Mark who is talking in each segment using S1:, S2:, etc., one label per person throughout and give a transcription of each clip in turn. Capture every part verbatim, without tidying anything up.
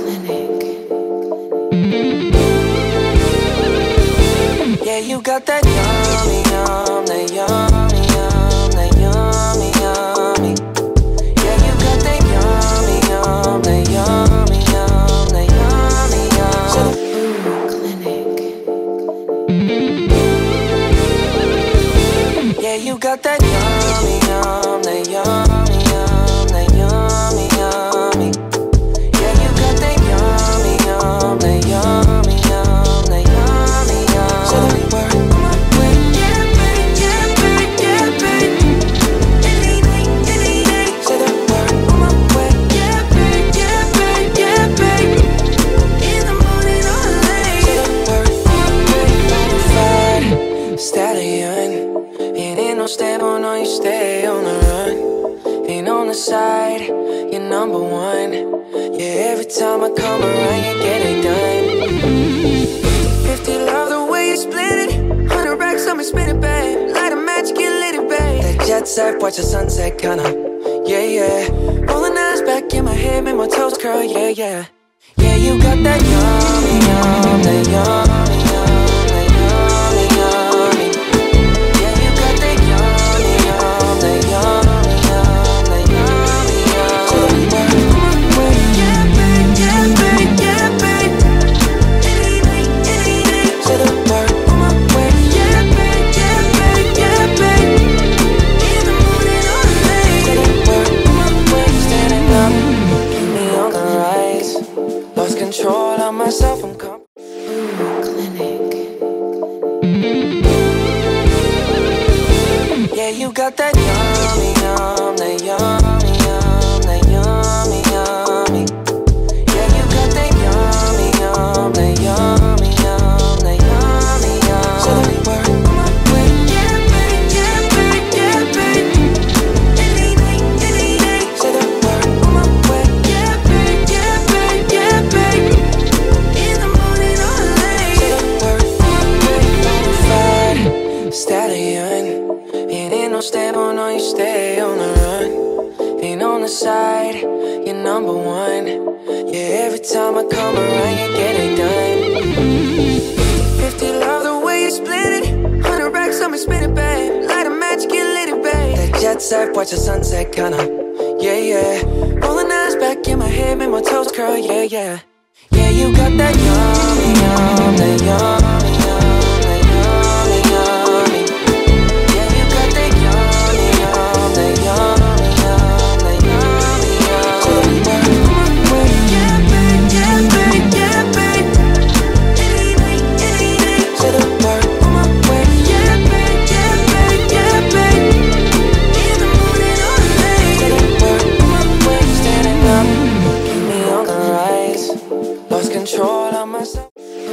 S1: Yeah, you got that yummy, yum, that yummy, yum, that yummy, yummy. Yeah, you got that yummy, yum, that yummy, yum, that yummy, yum. Yeah, you got that yummy, yum, that yummy, yum, that yummy, yummy. Yeah, you got that yummy, yum, that yummy, yum, that yummy, yum. So we work on my way, yeah, babe, yeah, babe, yeah, babe. Any day, any day. Say the word on my way, yeah, babe, yeah, babe, yeah, babe. In the morning or late. Say the word on my way, bonafide stallion. It ain't no stable, no, you stay on the run. Ain't on the side, you're number one. Yeah, every time I come around, you get it done. Fifty love the way you split it. Hundred racks on me, spin it, babe. Light a match, get lit, it, babe. That jet set, watch the sunset, kinda. Yeah, yeah. Rolling eyes back in my head, make my toes curl, yeah, yeah. Yeah, you got that yummy, yum, that yummy, yum, that yummy, yummy. Yeah, you got that yummy, yum, that yummy, yum, that yummy, yum. So we work on my way, yeah, babe, yeah, babe, yeah, babe. Any day, any day. Say the word on my way, yeah, babe, yeah, babe, yeah, babe. In the morning or late. Say the word on my way, standing up, keep me on the rise. Lost control of myself, I'm coming. Yeah, you got that yummy, yum, that yummy, yum, that yummy, yummy. Yeah, you got that yummy, yum, that yummy, yum, that yummy, yum. So we work on my way, yeah, babe, yeah, babe, yeah, babe. Any day, any day. Say the word on my way, yeah, babe, yeah, babe, yeah, babe. In the morning or late. Say the word on my way, bonafide stallion. It ain't no stable, no, you stay on the run. Ain't on the side, you're number one. Yeah, every time I come around, you get it done. Fifty love the way you split it. Hundred racks on me, spin it, babe. Light a match, get lit, it, babe. That jet set, watch the sunset, kinda. Yeah, yeah. Rolling eyes back in my head, make my toes curl, yeah, yeah. Yeah, you got that yummy, yum, that yummy, yum, that yummy, yummy. Yeah, you got that yummy, yum, that yummy, yum, that yummy, yum. So we work on my way, yeah, babe, yeah, babe, yeah, babe. Any day, any day. Say the word on my way, yeah, babe, yeah, babe, yeah, babe. In the morning or late. Say the word on my way, standing up, keep me on the rise. Lost control of myself.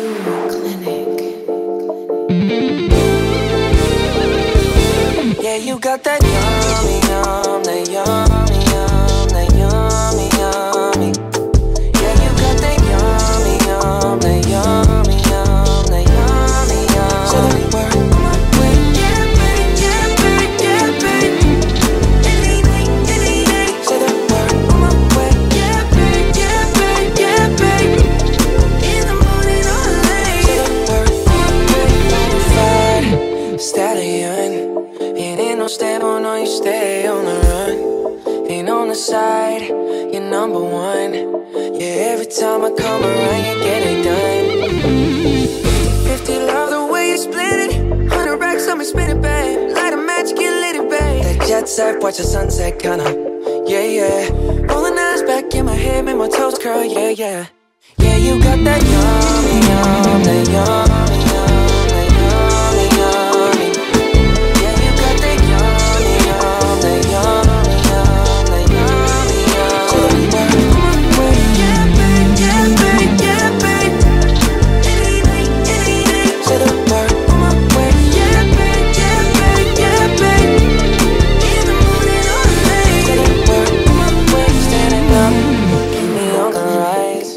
S1: Yeah, you got that yummy, yum, that yummy, yum, that yummy, yummy. Yeah, you got that yummy, yum, that yummy, yum, that yummy, yum. So we work on my way, yeah, babe, yeah, babe, yeah, babe. Any day, any day. Say the word on my way, yeah, babe, yeah, babe, yeah, babe. In the morning or late. Say the word on my way, bonafide stallion. It ain't no stable, no, you stay on the run. Ain't on the side, you're number one. Yeah, every time I come around, you get it done. Fifty love the way you split it. Hundred racks on me, spin it, babe. Light a match, get lit, it, babe. That jet set, watch the sunset, kinda. Yeah, yeah. Rolling eyes back in my head, make my toes curl, yeah, yeah. Yeah, you got that yummy, yum, that yummy, yum, that yummy, yummy. Yeah, you got that yummy, yum, that yummy, yum, that yummy, yum. So we work on my way, yeah, babe, yeah, babe, yeah, babe. Any day, any day. Say the word on my way, yeah, babe, yeah, babe, yeah, babe. In the morning or late. Say the word on my way, standing up, keep me on the rise.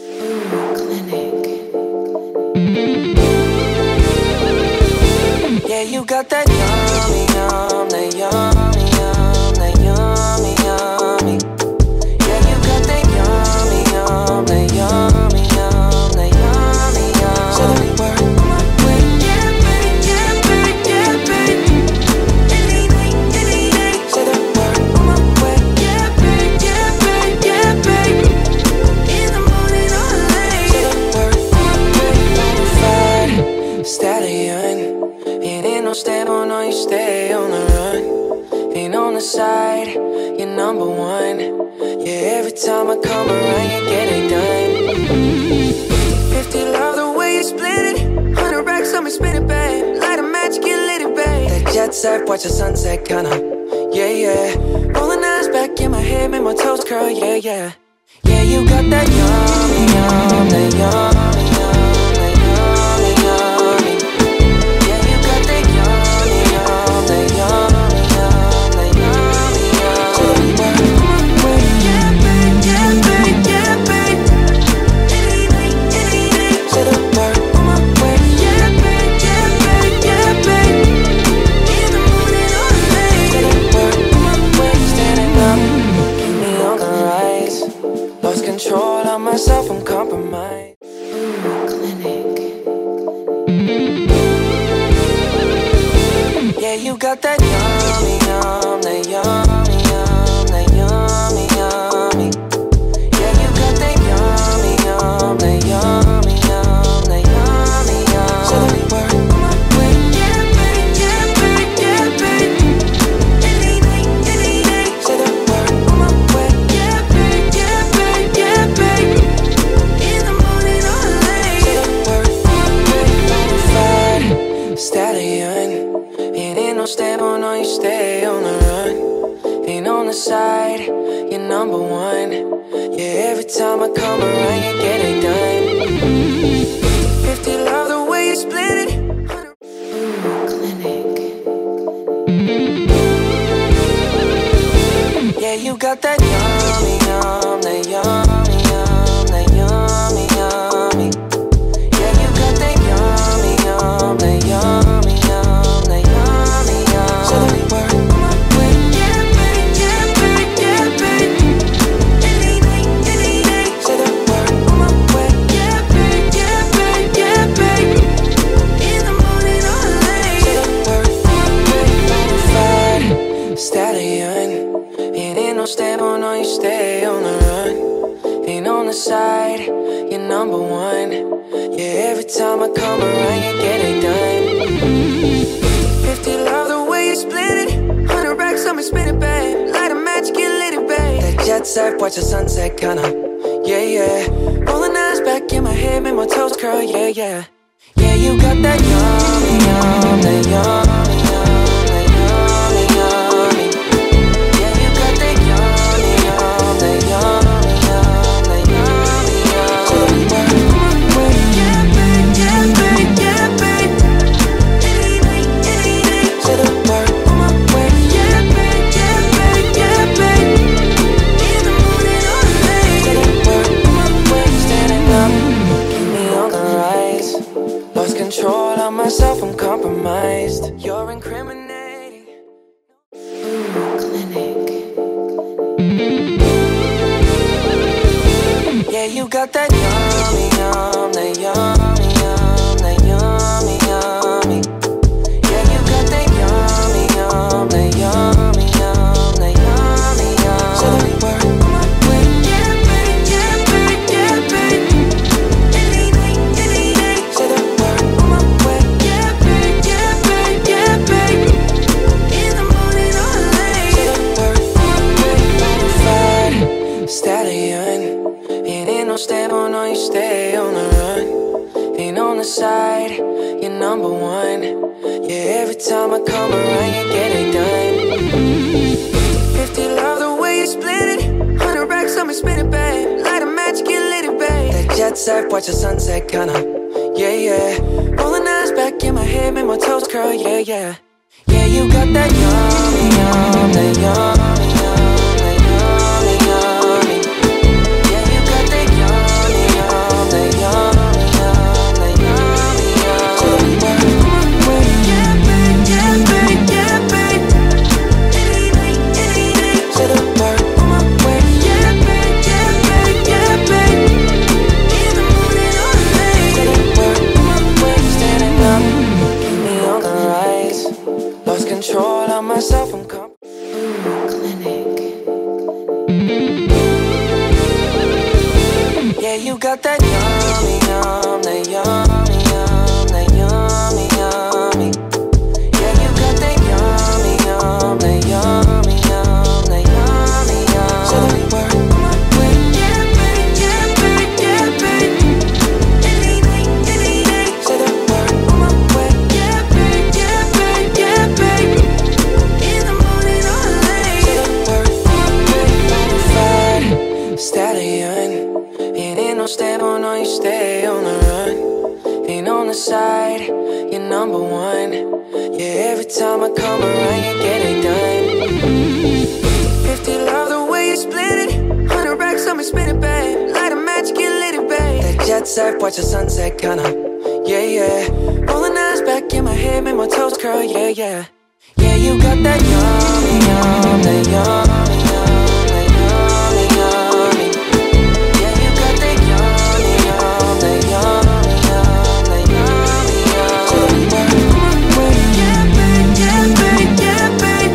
S1: Yeah, you got that yummy, yum, that yummy, yum, that yummy, yummy. Yeah, you got that yummy, yum, that yummy. time I come around, you get it done. Fifty love the way you split it. Hundred racks on me, spin it, babe. Light a match, get lit, it, babe. That jet set, watch the sunset, kinda. Yeah, yeah. Rolling eyes back in my head, make my toes curl, yeah, yeah. Yeah, you got that yummy, yum, that yummy, yum, that yummy, yummy. Yeah, you got that yummy, yum, that yummy, yum, that yummy, yum. So you work on my way, yeah, babe, yeah, babe, yeah, babe. So the work on my way, yeah, babe, yeah, babe, yeah, babe. In the morning or late. So the work on my way, standing up, keep me on the rise. Lost control of myself, I'm compromised. Ooh, clinic. Yeah, you got that yummy, yum, that yummy, yum, that yummy, yummy. Yeah, you got that yummy, yum, that yummy, yum, that yummy, yum. So we work on my way, yeah, babe, yeah, babe, yeah, babe. So the work on my way, yeah, babe, yeah, babe, yeah, babe. In the morning or late. So the work on my way, bonafide stallion. It ain't no stable, no, you stay on the run. Ain't on the side, you're number one. Yeah, every time I come around, you get it done. Fifty love the way you split it. Ooh, clinic. Yeah, you got that yummy, yum, that yummy, yum, that yummy, yummy. Yeah, you got that yummy, yum, that yummy, yum, that yummy, yum. So we work on my way, yeah, babe, yeah, babe, yeah, babe. So the work on my way, yeah, babe, yeah, babe, yeah, babe. In the morning or late. So the work on my way, bonafide stallion. It ain't no stable, no, you stay on the run. Ain't on the side, you're number one. Yeah, every time I come around, you get it done. Fifty love the way you split it. Hundred racks on me, spin it, babe. Light a match, get lit, it, babe. That jet set, watch the sunset, kinda. Yeah, yeah. Rolling eyes back in my head, make my toes curl, yeah, yeah. Yeah, you got that yummy, yum, that yummy, yum, that yummy, yummy. Yeah, you got that yummy, yum, that yummy, yum, that yummy, yum. So we work on my way, yeah, babe, yeah, babe, yeah, babe. So the work on my way, yeah, babe, yeah, babe, yeah, babe. In the morning or late. So the work on my way, standing up, keep me on the rise. Lost control of myself, I'm compromised. You're incriminating. Ooh, clinic. Yeah, you got that yummy, yum, that yummy, yum, that yummy, yummy. Yeah, you got that yummy, yum, that yummy, yum, that yummy, yum. So we work on my way, yeah, babe, yeah, babe, yeah, babe. So the work on my way, yeah, babe, yeah, babe, yeah, babe. In the morning or late. So the work on my way, bonafide stallion. It ain't no stable, no, you stay on the run. Ain't on the side, you're number one. Yeah, every time I come around, you get it done. Fifty love the way you split it. Hundred racks on me, spin it, babe. Light a match, get lit, it, babe. That jet set, watch the sunset, kinda. Yeah, yeah. Rolling eyes back in my head, make my toes curl, yeah, yeah. Yeah, you got that yummy, yum, that yummy, yum, that yummy, yummy. Yeah, you got that yummy, yum, that yummy, yum, that yummy, yum. So we work on my way, yeah, babe, yeah, babe, yeah, babe. So the work on my way, yeah, babe, yeah, babe, yeah, babe. In the morning or late. So the work on my way, standing up, keep me on the rise. Lost control of myself, I'm comp. Ooh, clinic. Yeah, you got that yummy, yum, that yummy, yum, that yummy, yummy. Yeah, you got that yummy, yum, that yummy, yum, that yummy, yum. So we work on my way, yeah. number one. Yeah, every time I come around, you get it done. Fifty, love the way you split it. Hundred racks on me, spin it, babe. Light a match, get lit, babe. That jet set, watch the sunset, kinda. Yeah, yeah. Rolling eyes back in my head, make my toes curl, yeah, yeah. Yeah, you got that yummy, yum, that yummy, yum, that yummy, yummy. Yeah, you got that yummy, yum, that yummy, yum, that yummy, yum. So the work on my way, yeah, babe, yeah, babe, yeah, babe.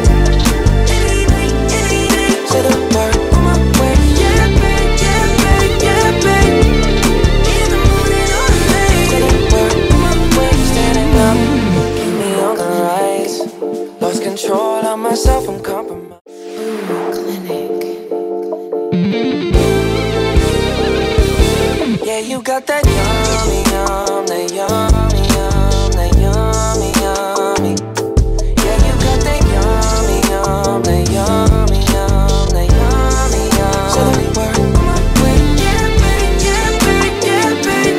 S1: So the work on my way, yeah, babe, yeah, babe, yeah, babe. In the morning or late. So the work on my way, standing up, keep me on the rise. Lost control of myself, I'm compromised. Ooh, clinic. Yeah, you got that yummy, yum, that yummy, yum, that yummy, yummy. Yeah, you got that yummy, yum, that yummy, yum, that yummy, yum. So the work on my way, yeah, babe, yeah, babe, yeah, babe.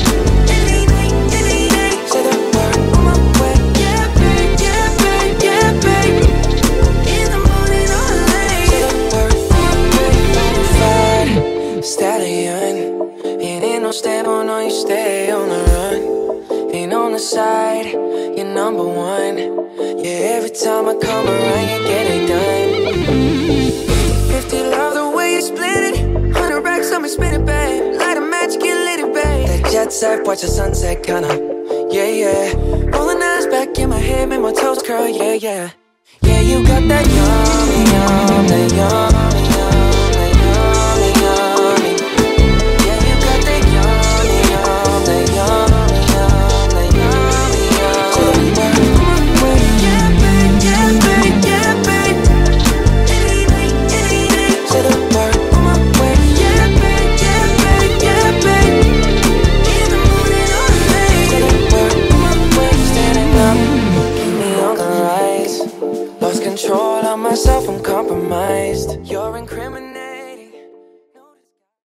S1: So the work on my way, yeah, babe, yeah, babe, yeah, babe. In the morning or late. So the work on my way, bonafide stallion. It ain't no stable, no, you stay on the run. Ain't on the side, you're number one. Yeah, every time I come around, you get it done. Fifty, love the way you split it. Hundred racks on me, spin it, babe. Light a match, get lit, babe. That jet set, watch the sunset, kinda. Yeah, yeah. Rolling eyes back in my head, make my toes curl, yeah, yeah. Yeah, you got that yummy, yum, that yummy, yum, that yummy, yummy. Yeah, you got that yummy, yum, that yummy, yum, that yummy, yum. So the work on my way, yeah, babe, yeah, babe, yeah, babe. So the work on my way, yeah, babe, yeah, babe, yeah, babe. In the morning or late. So the work on my way, standing up, keep me on the rise. Lost control of myself, I'm compromised. You're incriminating.